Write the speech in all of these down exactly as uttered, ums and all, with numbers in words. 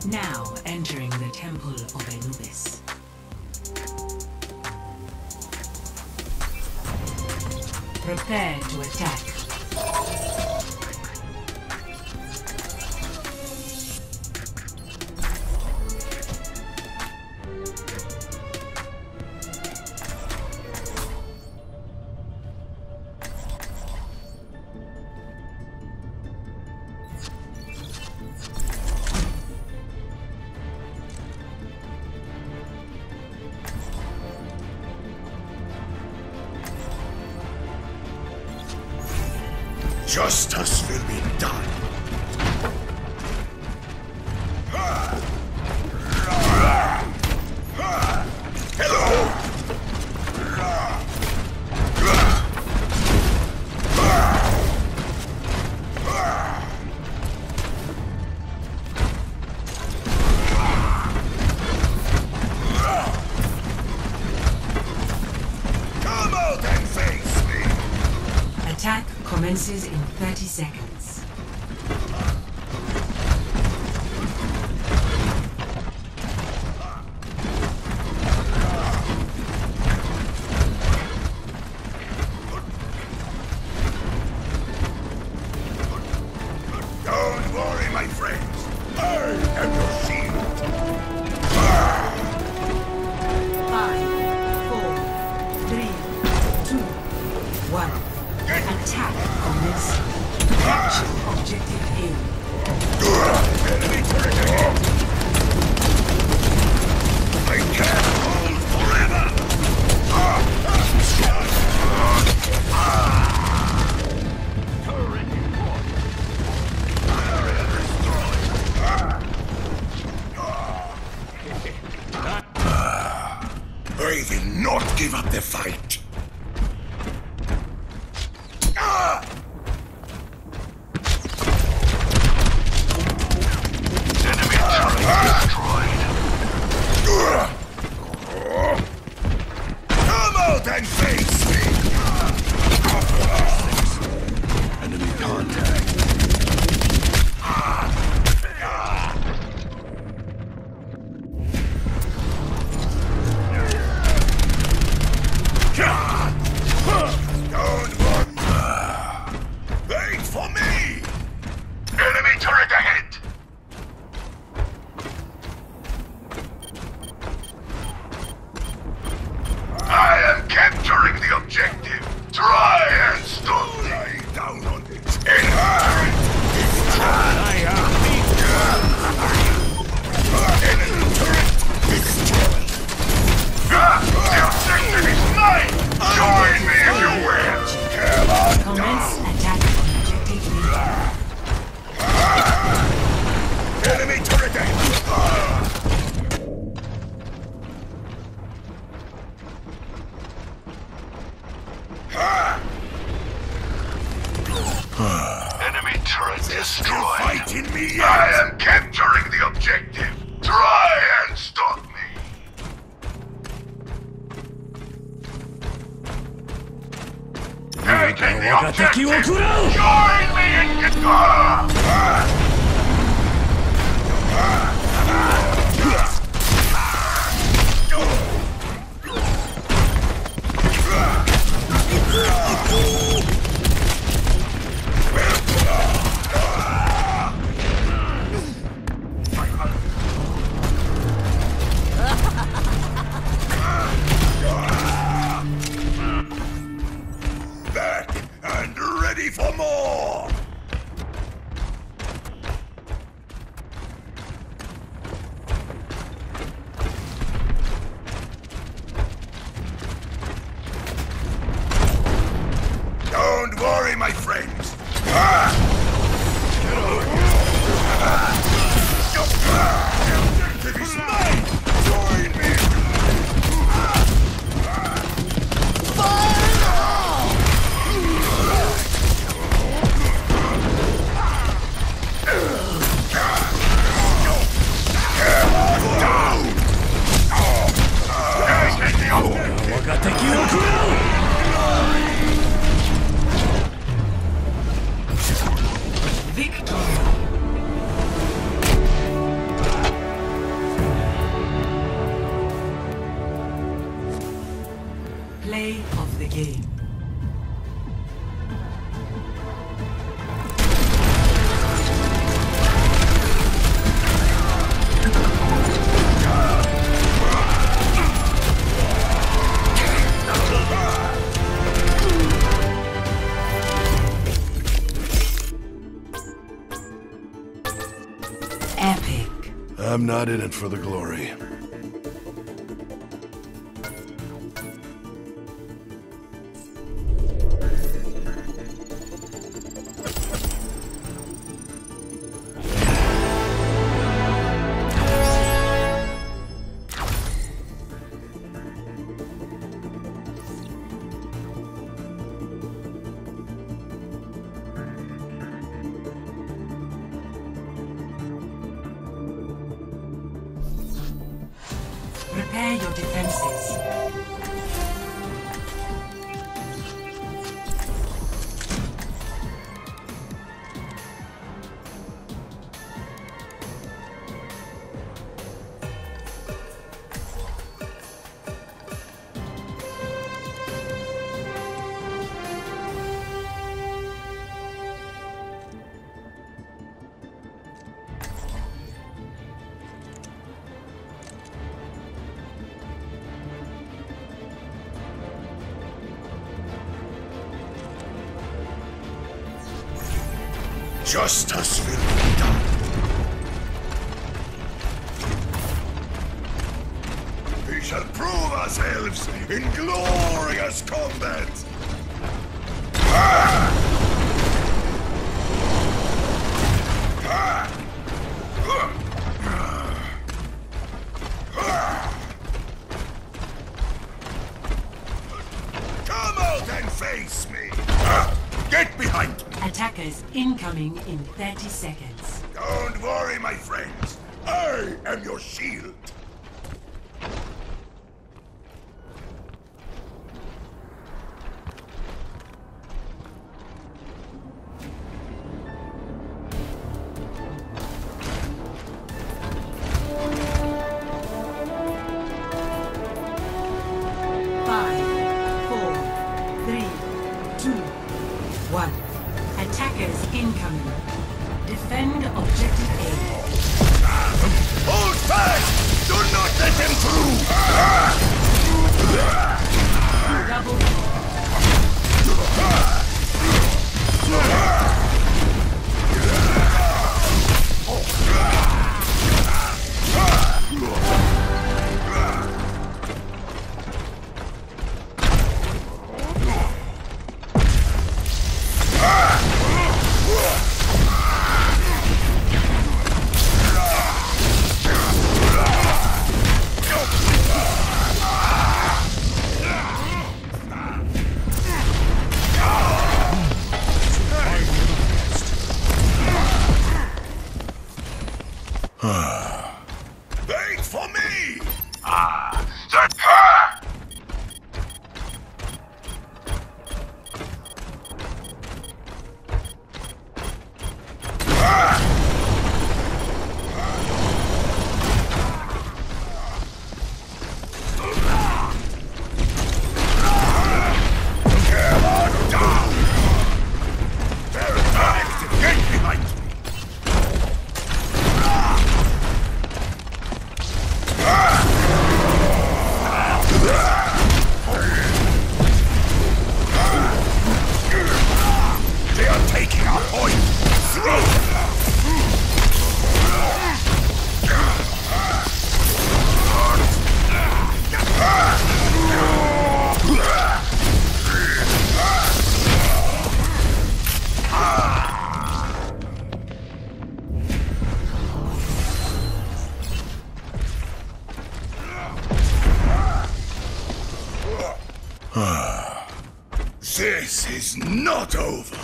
Now entering the Temple of Anubis. Prepare to attack. Justice will be done. Hello! Come out and face me! Attack commences in thirty seconds. Don't worry, my friends. I am your shield. Five, four, three, two, one. Attack commencing. Capture objective A. Enemy turret ahead! I can't hold forever! Turret report. Area destroyed. I will not give up the fight! Come out and face me! Enemy contact. Don't worry. Wait for me! Enemy turret ahead! I am capturing the objective. Try and stop me. Lie down on it. Inherit! Destroy! Enemy turret destroyed. The objective is mine! Join me if you will! Come on Commence down! attack on objective B. Enemy turret ahead! Enemy turret destroyed. Fighting me yet? I am capturing the objective. Try and stop me. Taking the objective. Join me in get ah! Ah! Back and ready for more! Replay of the game. Epic. I'm not in it for the glory. Prepare your defenses. Justice will be done. We shall prove ourselves in glorious combat. Ah! Ah! Ah! Come out and face me. Ah! Get behind me. Attackers incoming in thirty seconds. Don't worry, my friends. I am your shield. Five, four, three, two, one. Attackers incoming. Defend objective A. Hold fast! Do not let them through! Double. Wait for me! Ah, that her! Come on down! Very active! Get behind me! They are taking our point! Through! This is not over!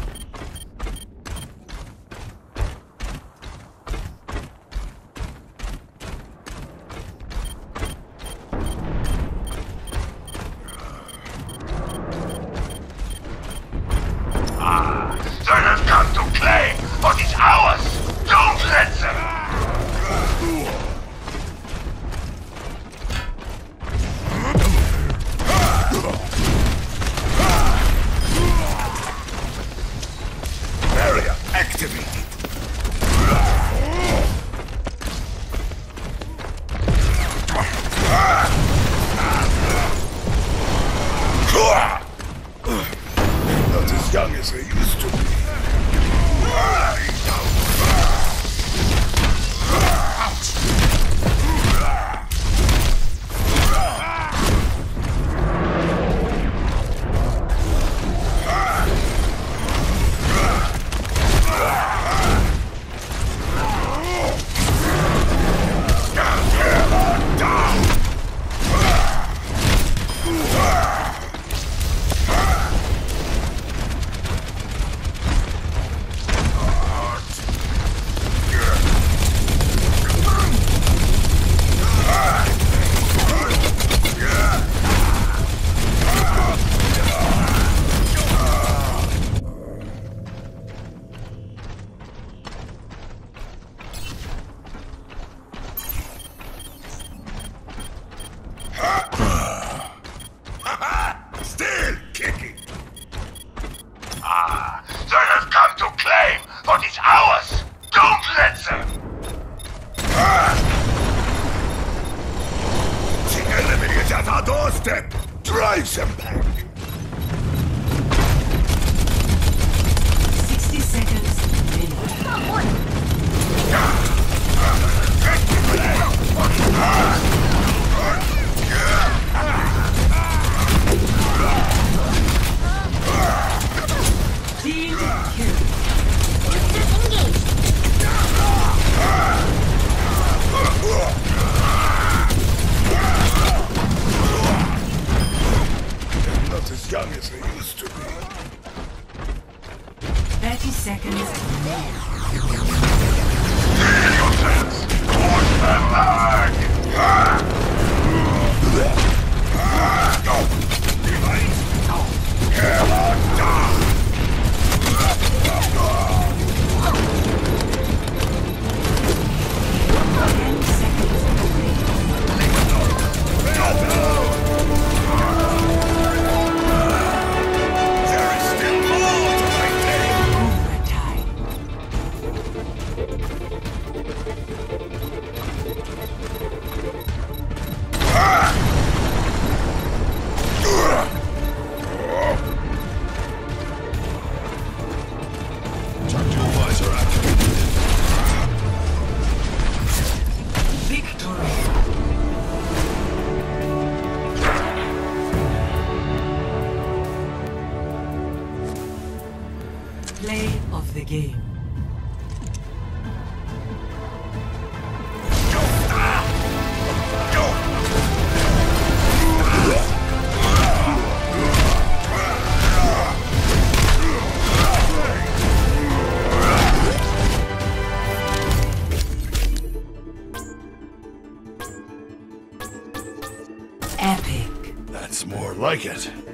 Ah, they have come to claim what is ours! Don't let them! him back! sixty seconds remaining. Team kill. Not as young as they used to be. thirty seconds remaining. Push them back! Go! Kill or die! ten seconds remaining. There is still more to maintain! Overtime. Tactical visor activated. Victory. Play of the game. Epic. That's more like it.